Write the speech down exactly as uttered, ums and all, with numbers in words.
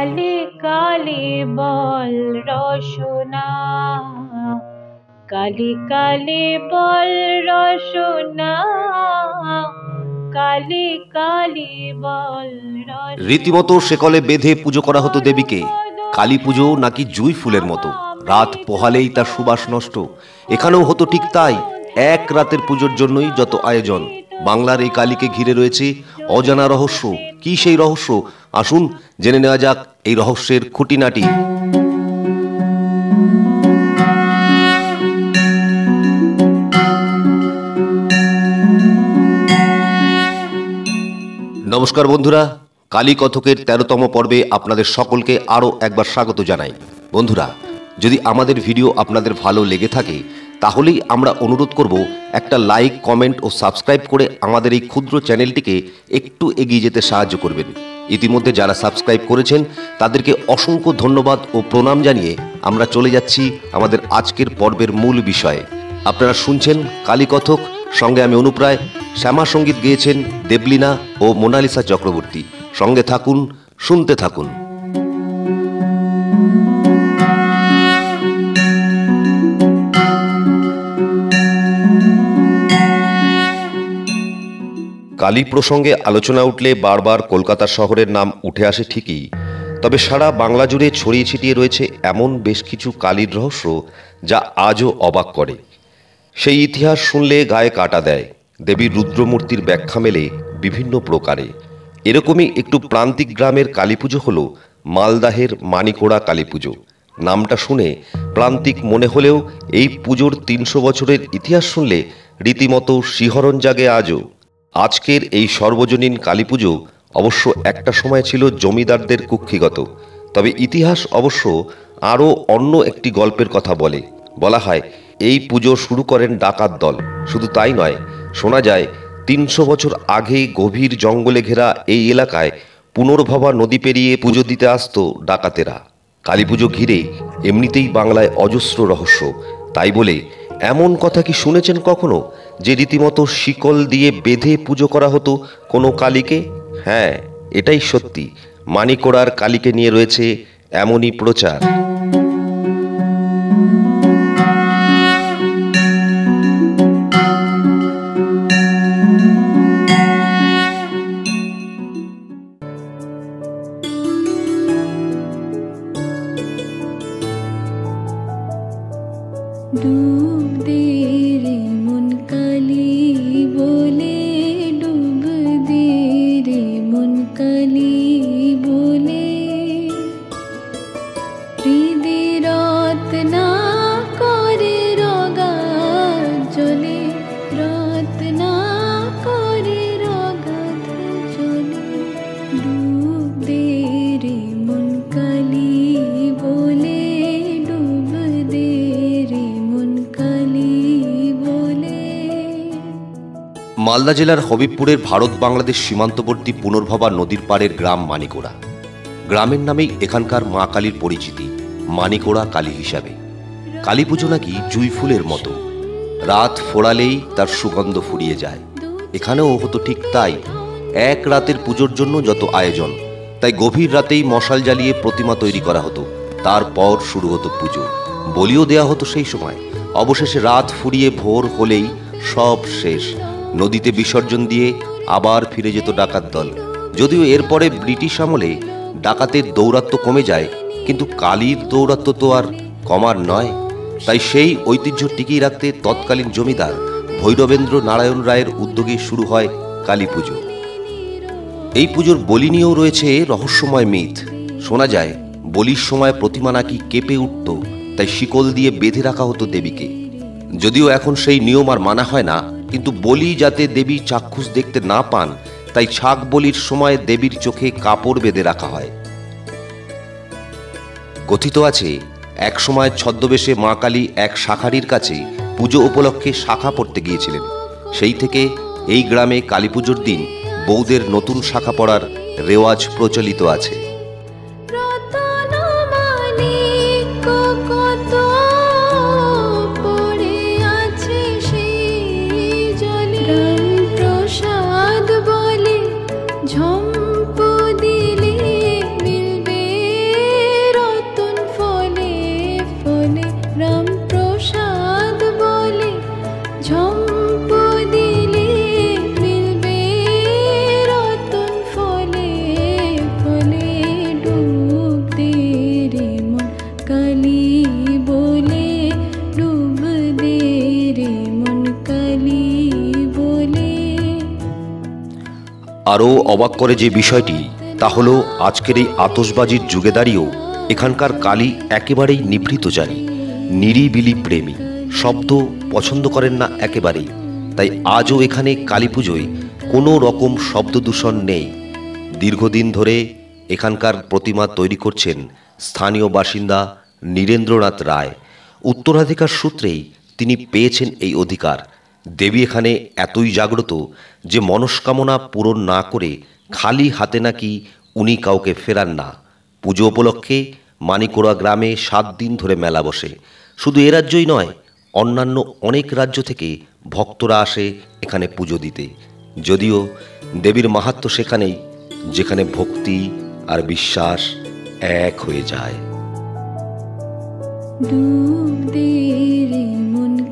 কালি কালি বল রসনা, কালি কালি বল রসনা, কালি কালি বল রসনা। রীতিমতো সেকলে বেঁধে পুজো করা হতো দেবীকে। কালী পুজো নাকি জুঁই ফুলের মতো, রাত পোহালেই তার সুবাস নষ্ট। এখানেও হতো ঠিক তাই। এক রাতের পুজোর জন্যই যত আয়োজন। বাংলার এই কালীকে ঘিরে রয়েছে অজানা রহস্য। কি সেই রহস্য? আসুন জেনে নেওয়া যাক এই রহস্যের খুঁটিনাটি। নমস্কার বন্ধুরা, কালী কথকের তেরোতম পর্বে আপনাদের সকলকে আরও একবার স্বাগত জানাই। বন্ধুরা, যদি আমাদের ভিডিও আপনাদের ভালো লেগে থাকে তাহলেই আমরা অনুরোধ করব একটা লাইক, কমেন্ট ও সাবস্ক্রাইব করে আমাদের এই ক্ষুদ্র চ্যানেলটিকে একটু এগিয়ে যেতে সাহায্য করবেন। ইতিমধ্যে যারা সাবস্ক্রাইব করেছেন তাদেরকে অসংখ্য ধন্যবাদ ও প্রণাম জানিয়ে আমরা চলে যাচ্ছি আমাদের আজকের পর্বের মূল বিষয়ে। আপনারা শুনছেন কালী কথক, সঙ্গে আমি অনুপ রায়। শ্যামা সঙ্গীত গেয়েছেন দেবলীনা ও মোনালিসা চক্রবর্তী। সঙ্গে থাকুন, শুনতে থাকুন। কালী প্রসঙ্গে আলোচনা উঠলে বারবার কলকাতা শহরের নাম উঠে আসে ঠিকই, তবে সারা বাংলা জুড়ে ছড়িয়ে ছিটিয়ে রয়েছে এমন বেশ কিছু কালীর রহস্য যা আজও অবাক করে। সেই ইতিহাস শুনলে গায়ে কাটা দেয়। দেবীর রুদ্রমূর্তির ব্যাখ্যা মেলে বিভিন্ন প্রকারে। এরকমই একটু প্রান্তিক গ্রামের কালী পুজো হল মালদাহের মানিকোড়া কালী পুজো। নামটা শুনে প্রান্তিক মনে হলেও এই পুজোর তিনশো বছরের ইতিহাস শুনলে রীতিমতো শিহরণ জাগে আজও। আজকের এই সর্বজনীন কালী পুজো অবশ্য একটা সময় ছিল জমিদারদের কুক্ষিগত, তবে ইতিহাস অবশ্য আরও অন্য একটি গল্পের কথা বলে। বলা হয় এই পুজো শুরু করেন ডাকাত দল। শুধু তাই নয়, শোনা যায় তিনশো বছর আগে গভীর জঙ্গলে ঘেরা এই এলাকায় পুনর্ভবা নদী পেরিয়ে পুজো দিতে আসত ডাকাতেরা। কালী পুজো ঘিরে এমনিতেই বাংলায় অজস্র রহস্য। তাই বলে এমন কথা কি শুনেছেন কখনো যে রীতিমতো শিকল দিয়ে বেঁধে পুজো করা হতো কোনো কালীকে? হ্যাঁ, এটাই সত্যি। মানিকোড়ার কালীকে নিয়ে রয়েছে এমনই প্রচার। ডুব দে রে মন কালী বলে, ডুব দে রে মন কালী বলে, হৃদে রত না করে রগা জলে, রত না করে রগা জলে, ডুব দে রে মন কালী বলে, ডুব দে রে মন কালী বলে। মালদা জেলার হবিবপুরের ভারত বাংলাদেশ সীমান্তবর্তী পুনর্ভবা নদীর পাড়ের গ্রাম মানিকোড়া। গ্রামের নামেই এখানকার মা কালীর পরিচিতি, মানিকোড়া কালী হিসাবে। কালী পুজো নাকি জুঁই ফুলের মতো, রাত ফোড়ালেই তার সুগন্ধ ফুরিয়ে যায়। এখানেও হতো ঠিক তাই। এক রাতের পুজোর জন্য যত আয়োজন, তাই গভীর রাতেই মশাল জ্বালিয়ে প্রতিমা তৈরি করা হতো। তারপর শুরু হতো পুজো, বলিও দেয়া হতো সেই সময়। অবশেষে রাত ফুরিয়ে ভোর হলেই সব শেষ। নদীতে বিসর্জন দিয়ে আবার ফিরে যেত ডাকাত দল। যদিও এরপরে ব্রিটিশ আমলে ডাকাতের দৌরাত্ম্য কমে যায়, কিন্তু কালীর দৌরাত্ম্য তো আর কমার নয়। তাই সেই ঐতিহ্য টিকিয়ে রাখতে তৎকালীন জমিদার ভৈরবেন্দ্র নারায়ণ রায়ের উদ্যোগে শুরু হয় কালী পুজো। এই পুজোর বলি নিয়েও রয়েছে রহস্যময় মিথ। শোনা যায় বলির সময় প্রতিমা নাকি কেঁপে উঠত, তাই শিকল দিয়ে বেঁধে রাখা হতো দেবীকে। যদিও এখন সেই নিয়ম আর মানা হয় না, কিন্তু বলি যাতে দেবী চাক্ষুষ দেখতে না পান, তাই ছাগ বলির সময় দেবীর চোখে কাপড় বেঁধে রাখা হয়। কথিত আছে এক সময় ছদ্মবেশে মা কালী এক শাঁখারির কাছে পুজো উপলক্ষে শাখা পড়তে গিয়েছিলেন। সেই থেকে এই গ্রামে কালী পুজোর দিন বৌদের নতুন শাখা পড়ার রেওয়াজ প্রচলিত আছে। ঝম্প দিলে মিলবে আরও অবাক করে যে বিষয়টি, তা হলো আজকের এই আতশবাজির যুগে দাঁড়িয়েও এখানকার কালী একেবারেই নিভৃতচারী, নিরিবিলি প্রেমী, শব্দ পছন্দ করেন না একেবারেই। তাই আজও এখানে কালী পুজোয় কোনো রকম শব্দ দূষণ নেই। দীর্ঘদিন ধরে এখানকার প্রতিমা তৈরি করছেন স্থানীয় বাসিন্দা নীরেন্দ্রনাথ রায়। উত্তরাধিকার সূত্রেই তিনি পেয়েছেন এই অধিকার। দেবী এখানে এতই জাগ্রত যে মনস্কামনা পূরণ না করে খালি হাতে নাকি উনি কাউকে ফেরান না। পুজো উপলক্ষে মানিকোড়া গ্রামে সাত দিন ধরে মেলা বসে। শুধু এ রাজ্যই নয়, অন্যান্য অনেক রাজ্য থেকে ভক্তরা আসে এখানে পুজো দিতে। যদিও দেবীর মাহাত্ম্য সেখানেই, যেখানে ভক্তি আর বিশ্বাস এক হয়ে যায়। ডুব দে রে মন